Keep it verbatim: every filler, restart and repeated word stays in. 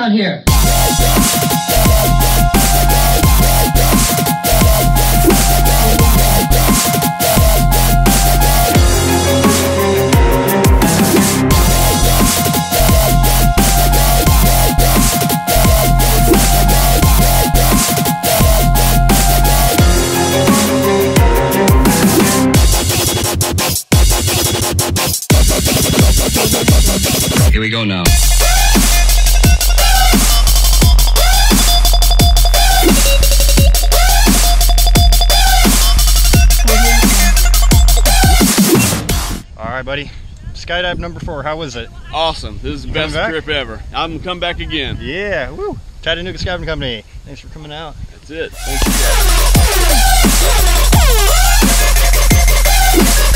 around here. Here we go now. All right, buddy. Skydive number four, how was it? Awesome. This is the best trip ever. I'm gonna come back again. Yeah, woo. Chattanooga Skydiving Company. Thanks for coming out. That's it. Thanks for